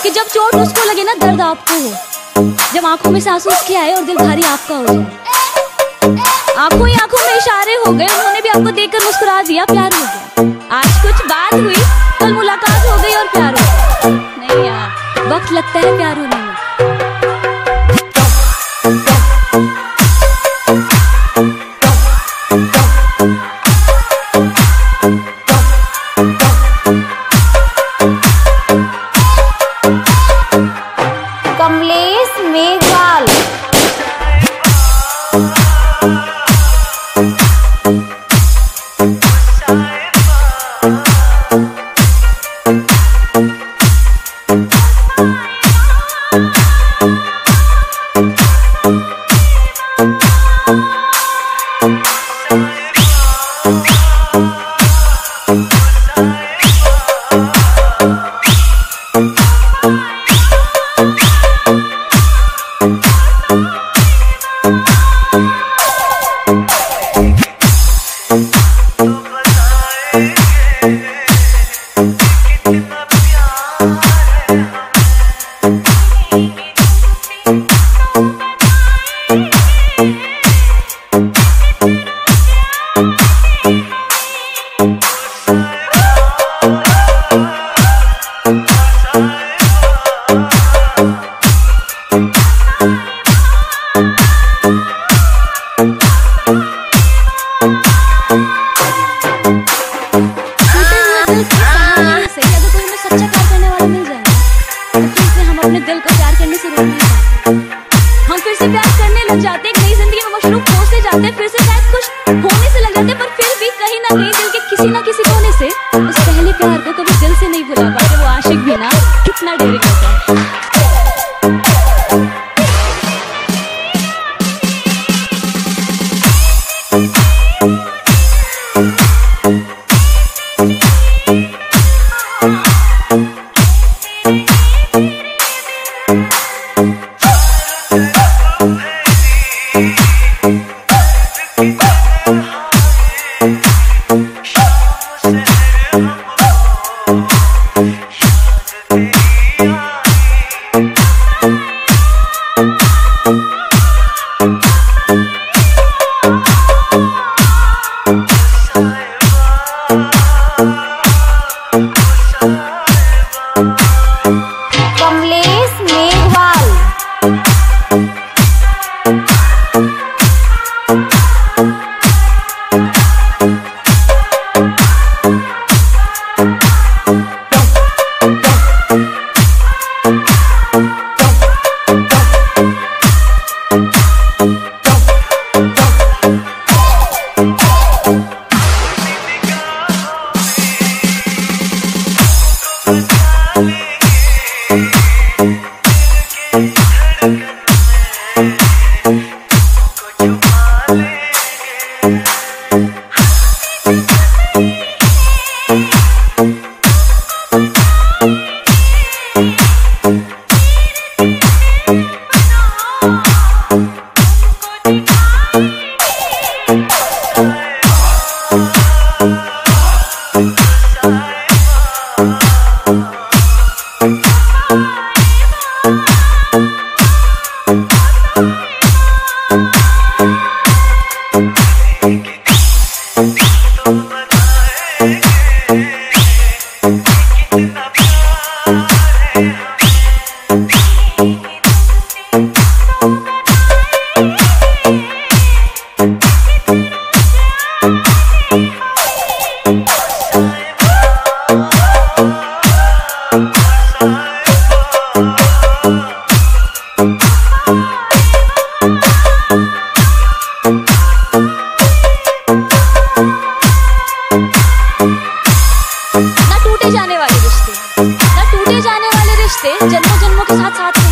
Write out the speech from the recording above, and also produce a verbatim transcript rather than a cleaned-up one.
कि जब चोट उसको लगे ना दर्द आपको हो, जब आंखों में से आंसू उसके आए और दिल भारी आपका हो जाए। आंखों ही आंखों में इशारे हो गए, उन्होंने भी आपको देखकर मुस्कुरा दिया, प्यार हो गया। आज कुछ बात हुई, कल मुलाकात हो गई और प्यार हो गया। नहीं यार, वक्त लगता है प्यार होने में। कमलेश मेघवाल। अपने दिल को प्यार करने से रोक नहीं पाते, हम फिर से प्यार करने लग जाते, एक नई जिंदगी में मशरूफ होते जाते, फिर से शायद खुश होने से लग जाते, पर फिर भी कहीं ना कहीं दिल के किसी ना किसी कोने से उस पहले प्यार को कभी दिल से नहीं भुला पाते। वो आशिक भी ना कितना डेरिंग होता है। कमलेश मेघवाल। ना टूटे जाने वाले रिश्ते, ना टूटे जाने वाले रिश्ते जन्मों जन्मों के साथ साथ